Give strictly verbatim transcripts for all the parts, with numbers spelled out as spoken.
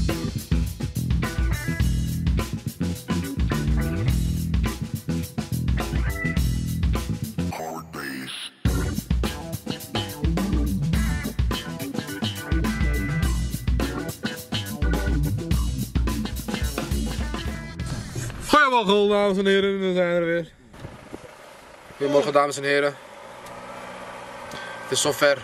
Goedemorgen dames en heren, dan zijn we er weer. Goedemorgen dames en heren. Het is zover.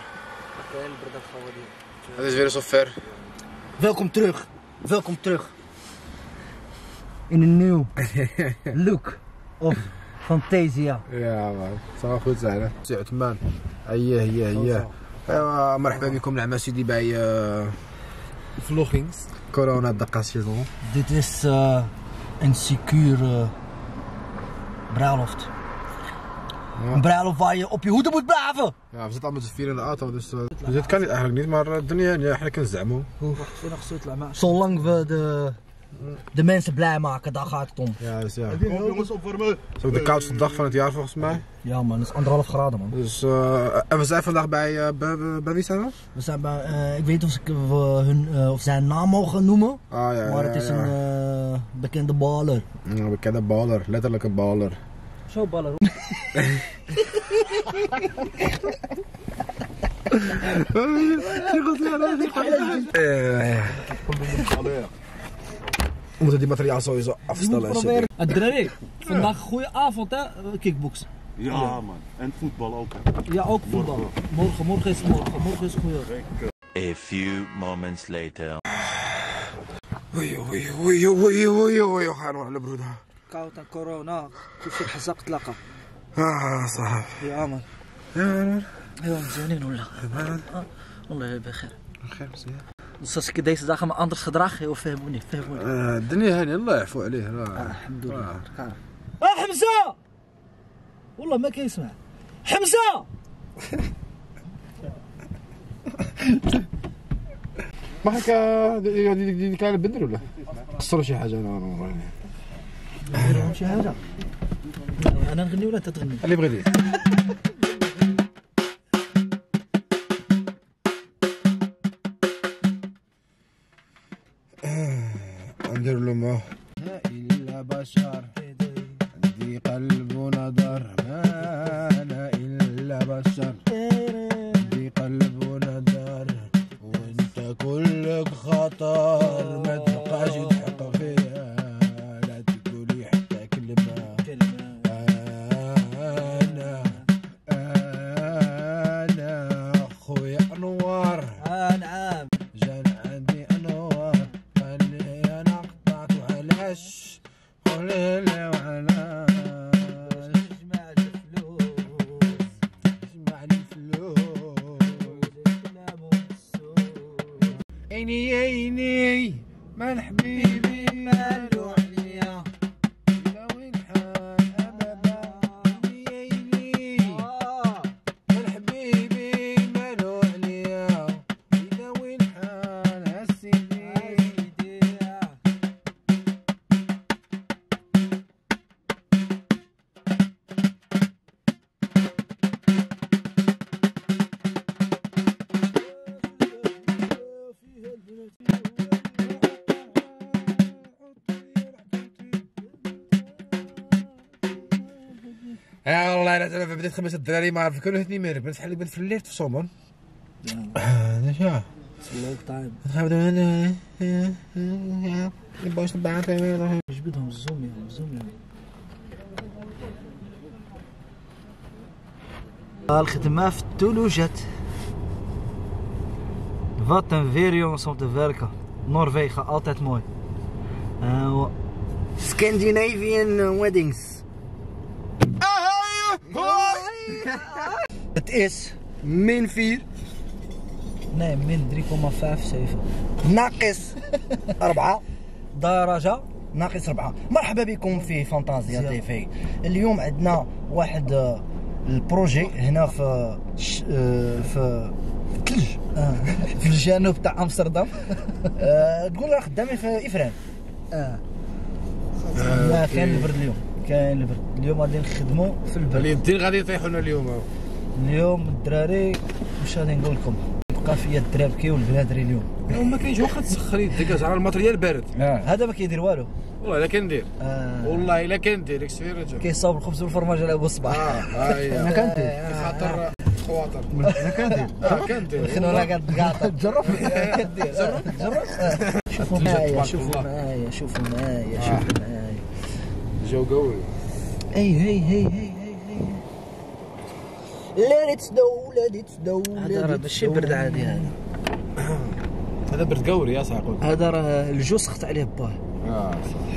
Het is weer zover. Welkom terug, welkom terug. In een nieuw look of Fantasia. Ja man, het zou wel goed zijn hè. Zet man. Ja, ja, ja. مرحبا بكم نعم سيدي bij vloggings. Corona dakassaison. Dit is uh, een secure bruiloft. Ja. Een bruiloft waar je op je hoede moet blijven. Ja, we zitten al met z'n vier in de auto, dus, uh, dus dit kan niet eigenlijk niet, maar uh, Daniel, ja, eigenlijk een zemo. Zolang we de, de mensen blij maken, daar gaat het om. Ja, dus ja. Kom jongens, opwarmen. Het is ook de koudste dag van het jaar volgens mij. Ja man, het is anderhalf graden man. Dus, uh, en we zijn vandaag bij, uh, bij, bij wie zijn we? We zijn bij, uh, ik weet niet of, ik, uh, hun, uh, of zij een naam mogen noemen, ah, ja, maar het ja, is ja. een uh, bekende baller. Een bekende baller, letterlijk een baller. Zo baller. We moeten die materiaal sowieso afstellen. Adrere, vandaag een goede avond hè, kickbox. Ja, ja man, en voetbal ook hè. Ja, ook voetbal. Morgen, morgen is morgen, morgen is goeie. A few moments later. Oei, oei, oei, oei, oei, oei, gaan we broeder. Koud en corona, كيف الحزق تلاقى. Ah, صح. يا عمر. يا عمر. ايوا مزيانين ولا؟ والله بخير. بخير مزيان. Dus als ik deze dagen me anders gedrag, heel veel moet niet, veel moet niet. الدنيا هاني الله يعفو عليه. الحمد لله. اه حمزة! والله ما كيسمع. حمزة! Mag ik die, die, die kleine binder ولا؟ قصروا شي حاجة أنا نديرهم شي حاجة. أنا نغني ولا أنت تغني؟ اللي بغيتي. ندير له ما إلا بشر عندي قلب ونظر ما أنا إلا بشر عندي قلب ونظر وأنت كلك خطر ما تبقاش تحق فيها لا تقولي حتى كلمة أنا أنا خويا أنوار نعم جان عندي أنوار خلي أنا قطعت وعلاش قولي لي وعلاش اجمع الفلوس اجمع الفلوس الكلام والسوق عيني عيني مال حبيبي مالو عليا إلا وين حال أبدا عيني عيني مال حبيبي مالو عليا إلا وين حال هالسيدي Ja, والله we hebben dit gemist het drarry, maar we kunnen het niet meer. Ik ben, ik ben verleerd of zo, man. Ja, Uh, dus ja. het is een leuk time. Wat gaan we doen? Uh, uh, ja, de boys naar buiten. مش بدهم زوم يا زوم يا الختمة في التولوجات. Wat een variance om te werken. Noorwegen, altijd mooi. Uh, Scandinavian weddings. Het is min vier. Nee, min drie komma vijfenzeventig. ناقص أربعة درجة ناقص أربعة. مرحبا بكم في فانتازيا تي في. اليوم عندنا واحد البروجي هنا في في الثلج في الجنوب تاع امستردام. تقول راه خدامين في إفران. اه لا كاين البرد اليوم، كاين البرد اليوم غادي نخدموا في البرد. اليمتين غادي يطيحوا لنا اليوم. اليوم الدراري واش غادي نقول لكم، بقى فيا الدراب كي والبنادري اليوم. ما كاينش واخا تسخري يديك على الماتريال بارد. هذا ما كيدير والو والله الا كندير آه. والله الا كندير ديك السفيره جا كيصاوب الخبز والفرماج على ابو الصباح. اه هاي انا كندير خاطر خواطر انا كندير اه كندير الخنوره قاعد قاطع جرب كدير جرب جرب شوفوا معايا شوفوا معايا شوفوا معايا شوفوا معايا جو قوي. اي هي هي هي هي let it snow let it snow هذا راه ماشي برد عادي هذا هذا برد قوري يا صاحبي. هذا راه الجو سخط عليه باه. اه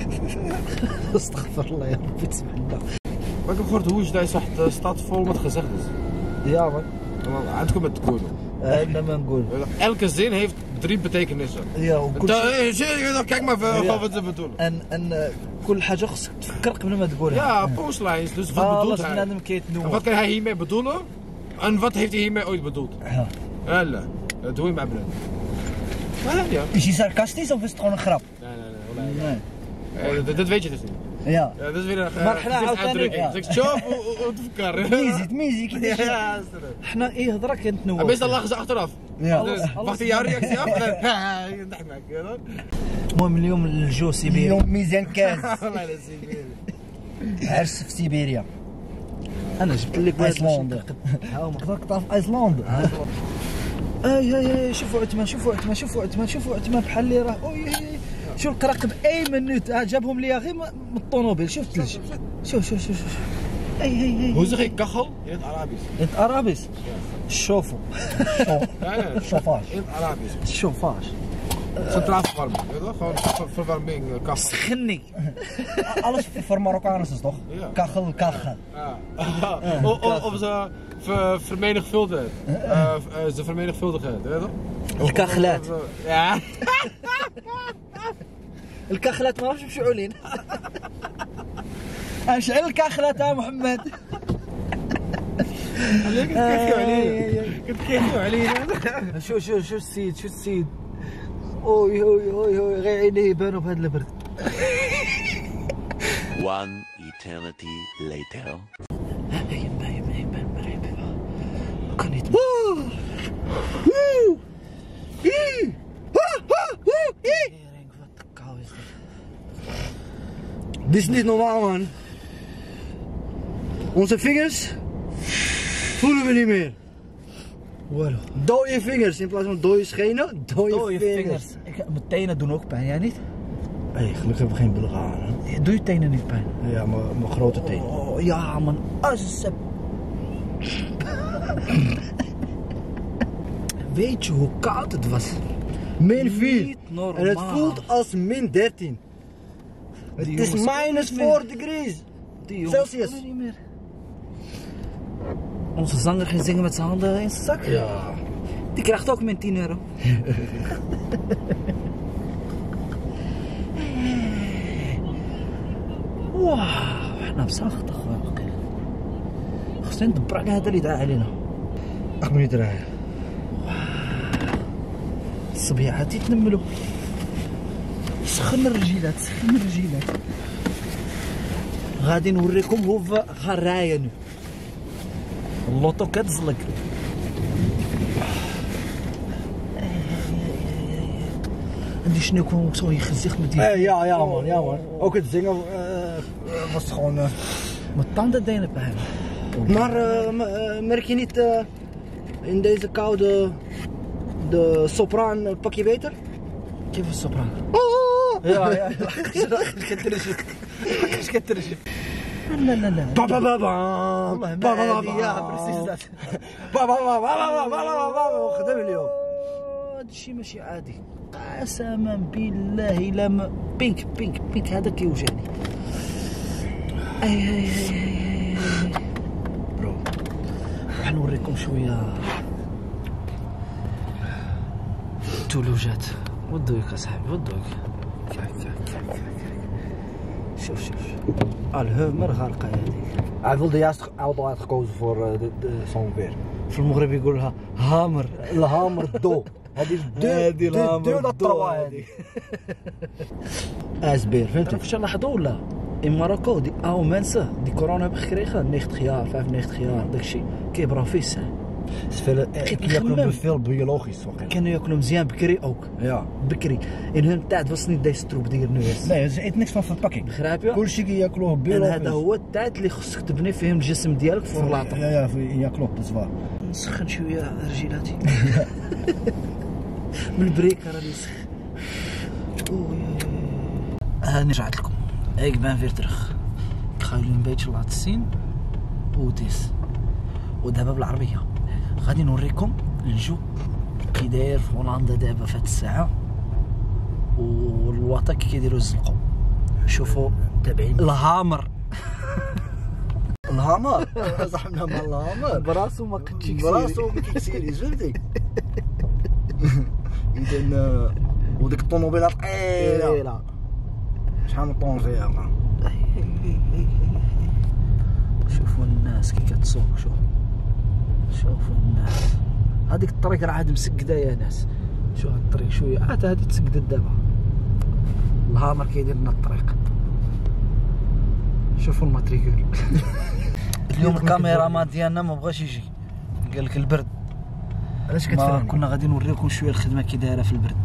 استغفر الله يا ربي تسمح لنا. باقي خرت وش داي صح ستات فول ما تخزخز Ja man. عندكم ما تقولوا انا ما نقول. elke zin heeft drie betekenissen. Ja وكل شيء. Kijk maar wat ze bedoelen. ان ان كل حاجه خصك تفكر قبل ما تقولها. Ja, punchlines. Dus wat آه bedoelt الله hij? بنادم كيتنوع. Wat kan hij hiermee bedoelen? En wat heeft hij hiermee ooit bedoeld? Ja. هلا doe je maar brengen. Maar ja. Is hij sarcastisch of is het gewoon een grap? Nee, nee, nee. Nee. Eh, dat, dat weet je dus niet. Ja. Ja, dat is weer een Maar احنا عاوتاني uitdrukking. Dus ik شوف وتفكر. تميزي تميزي كيفاش. Ja, حنا ايه هضره كنتنوع. meestal lachen ze achteraf. Ja. Dus wacht jouw reactie af en dan نضحك معك. المهم اليوم الجو سيبيري. اليوم ميزان كاز. والله لا سيبيري. عرس في سيبيريا. انا جبت لك ايسلندا. ها ما نقدر نقطع في ايسلندا. اي اي اي شوفوا عثمان شوفوا عثمان شوفوا عثمان شوفوا عثمان بحال اللي راه اوي شوف الكراكب اي منوت جابهم ليا غير من الطوموبيل. شوف الثلج شوف شوف شوف شوف اي اي اي Hoe zeg je kachel in het Arabisch? انت ارابيس شوفوا Ja, ja. شوفاج In het Arabisch. شوفاج Centraal verwarming. Weet je wel? Gewoon ver- verwarming, eh, kachel. سخني alles voor Marokkanen is toch Ja. kachel kachel Ja. Of, of, of ze ver- vermenigvuldigen. Uh, uh, ze vermenigvuldigen, weet je wel? الكاخلات Ja. الكاخلات ما راهمش مشعولين. اشعل الكاخلات يا محمد. كنت كيفيو علينا. كنت كيفيو علينا. شو شو شو السيد شو السيد اوي اوي اوي اوي غير عينيه يبانوا بهذا البرد. One eternity later. باين باين باين باين مريب كان يتم Dit is niet normaal, man. Onze vingers voelen we niet meer. Wow. Dode vingers in plaats van dode schenen, dode, dode vingers. vingers. Ik, mijn tenen doen ook pijn, jij niet? Hé, hey, gelukkig hebben we geen Bulgaren. Doe je tenen niet pijn? Ja, mijn grote tenen. Oh ja, man. Assep. Weet je hoe koud het was? min vier. En het voelt als min dertien. Het is minus vier degrees. Celsius. Niet meer. Onze zanger ging zingen met zijn handen in zijn zak. Ja. Die krijgt ook min tien euro. واو احنا بصراحة اخوان خصنا ندبر على هذا اللي دعا علينا. اخبرني دراعي الصبيعات يتنملوا. سخن الرجيلات سخن الرجيلات. غادي نوريكم هو غراين اللوطو كتزلق. عندي شنو يكون zo gezicht met die. Eh, ja, ja man, ja man. Ook het zingen uh, was gewoon. Uh... Mijn tanden deden pijn. Maar uh, merk je niet uh, in deze koude de sopraan uh, pak je beter? Geef een sopraan. Oh! Ja, ja. Schitterend. لا لا لا بابا بابا بابا بابا ja precies dat بابا بابا بابا بابا بابا خدام اليوم. هذا الشيء ماشي عادي قسما بالله الا ما بينك بينك بينك هذا كيوجعني. اي اي اي برو راح نوريكم شويه تولوجات. ودوك اصاحبي ودوك. شوف شوف الهمر غارقه هذيك. Hij wilde juist auto uitgekozen voor uh, de, de zo'n weer. في المغرب يقولها هامر الهامر دو. هذه de de de dat trouwen هذه. ijsbeer vindt u? Heb je لاحظوا ولا in Marokko die oude mensen die corona hebben gekregen negentig jaar vijfennegentig jaar داكشي كيبراو فيه الساعه ياكلوا بالفيل بيولوجيس واقيلا كانوا ياكلوا مزيان بكري اوك يا بكري ان هم تاع فصني دا يسترو بدير نويس لا زعيت نيكس في الباكينغ خرابيه كلشي كياكلوه أنا بيولوجيس هذا هو التاعت اللي خصك تبني فيهم الجسم ديالك في اللاطه يا يا ياكلوه بالصفار نسخن شويه رجيلاتي من البريك راه يسخن هاني رجعت لكم هيك بان فيرترخ خايلين بيت الله تسين وديس ودابا بالعربيه غادي نوريكم الجو كي داير في هولندا دابا في هاد الساعه والواطا كي كيديروا الزلقو شوفوا تابعين الهامر الهامر صاحبنا مع الهامر براسو ما كنتش براسو ما كيكسيريش فهمتي اذا وديك الطوموبيله ثقيله شحال من طون فيها شوفوا الناس كي كتسوق شوف شوفوا الناس هذيك الطريق راه عاد مسكده يا ناس شوف هاد الطريق شويه عاد هادي تسكدت دابا الهامر كيدير لنا الطريق شوفوا الماتريكول اليوم الكاميرامان ديالنا ما بغاش يجي قال لك البرد علاش ما كتفرن كنا غادي نوريكم شويه الخدمه كي دايره في البرد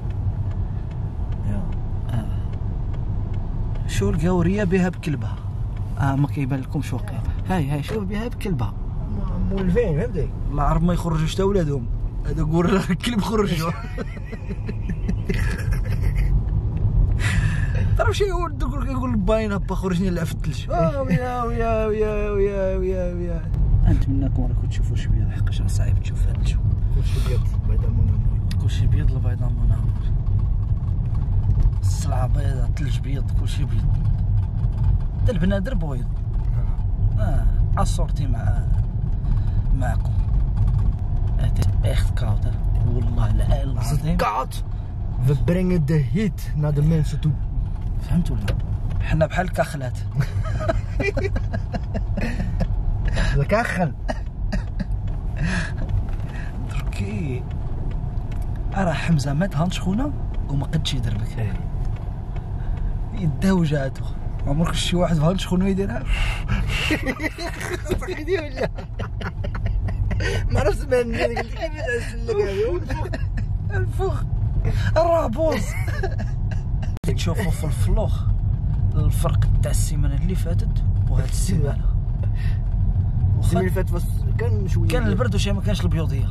آه. شو القاوريه بها بكلبها اه ما كيبان لكمش واقيلا هاي هاي شوف بها بكلبها مولفين فهمتي الله عرف ما يخرجوش حتى ولادهم هذا قول الكلب خرجوا تعرف شي يقول يقول باين با خرجني نلعب في الثلج اه ويا ويا ويا ويا ويا ويا نتمنىكم راكم تشوفوا شويه لحقاش راه صعيب تشوف هذا الجو كلشي بيض بيض المنور كلشي بيض البيضاء منور السلعه بيضاء الثلج بيض كلشي بيض حتى البنادر بيض اه الصورتي مع معكم echt koud hè والله لا العظيم koud we brengen de heat naar de mensen toe فهمتوا ولا حنا بحال الكاخلات الكاخل دركي راه حمزه مات هانت شخونه وما قدش يدربك يداه وجعته عمرك شي واحد فهمت شخونه يديرها صحيدي ولا ما عرفت من قلت لك كيفاش نسلك هذا الفخ الرابوز تشوفوا في الفلوخ الفرق تاع السيمانه اللي فاتت وهاد السيمانه السيمانه اللي فاتت كان شويه كان البرد وشي ما كانش البيوضيه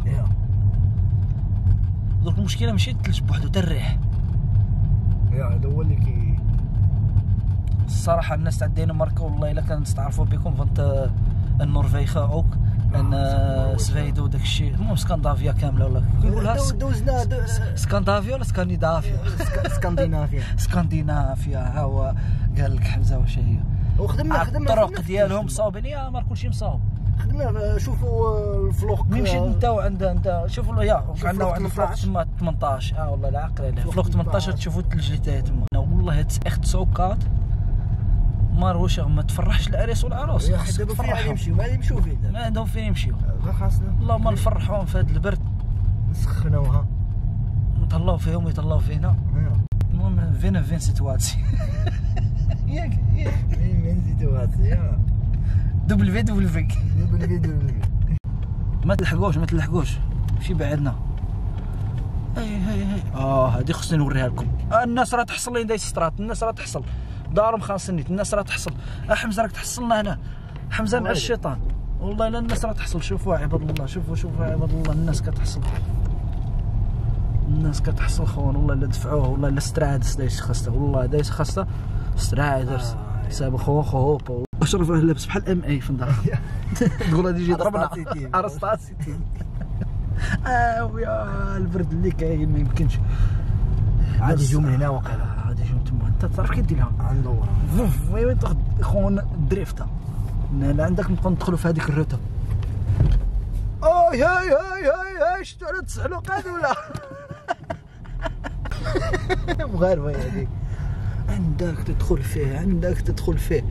درك المشكله ماشي الثلج بوحدو حتى الريح يا هذا هو اللي كي الصراحه الناس تاع الدنمارك والله الا كان نستعرفوا بكم فانت النرويج اوك ان سفيدو وداك الشيء المهم اسكندنافيا كامله ولا كيقولها دوزنا اسكندنافيا ولا اسكندنافيا اسكندنافيا اسكندنافيا ها هو قال لك حمزه واش هي وخدمنا خدمنا الطرق ديالهم مصاوبين يا مار كلشي مصاوب خدمنا شوفوا الفلوق ملي مشيت انت وعند انت شوفوا يا عندنا واحد الفلوق تما ثمنطاش اه والله لا عقل عليه فلوق ثمنطاش تشوفوا الثلج اللي تاهي تما والله هاد اخت سوكات مار واش ما تفرحش العريس والعروس دابا فين غادي يمشيو ما غادي يمشيو فين ما عندهم فين يمشيو خاصنا اللهم نفرحوهم في هذا البرد نسخنوها نطلعوا فيهم ويطلعوا فينا المهم فينا فين سيتواتسي ياك فين سيتواتسي يا دبليو دبليو في دبليو دبليو ما تلحقوش ما تلحقوش ماشي بعدنا هاي هاي هاي اه هادي خصني نوريها لكم الناس راه تحصل لين دايس سترات الناس راه تحصل دارهم خاصني الناس راه تحصل حمزه راك تحصلنا هنا حمزه مع الشيطان والله لا الناس راه تحصل شوفوا عباد الله شوفوا شوفوا عباد الله الناس كتحصل الناس كتحصل خوان والله الا دفعوه والله الا سترادس دايس خاصته والله دايس خاصته سترادرز ساب خو خو اشرف راه لابس بحال ام اي في الدار تقول غادي يجي يضربنا ارستاسي اه ويا البرد اللي كاين ما يمكنش عاد يجيو من هنا واقيلا عاد يجيو تما انت تعرف كي ديرها ندور فوف وين تاخذ خونا دريفتا لا عندك نبقاو ندخلوا في هذيك الروتا اي هاي هاي هاي هاي شفتوا على التسعلوق هذا ولا مغاربه هذيك عندك تدخل فيه عندك تدخل فيه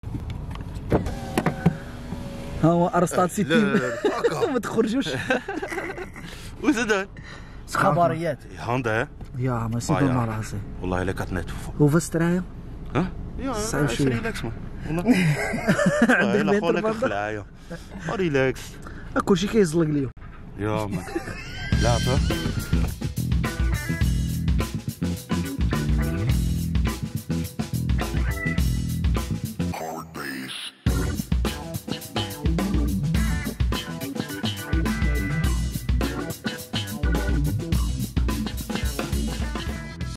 ها هو ارسطال سيتي ما تخرجوش وزدان خبريات هوندا يا ما يصيبوا مع راسي والله الا كتناتفوا هو فاسترايا ها يا صعيب شويه ريلاكس والله عندك لا خونا كخلعه ريلاكس كلشي كيزلق ليهم يا مان لعبة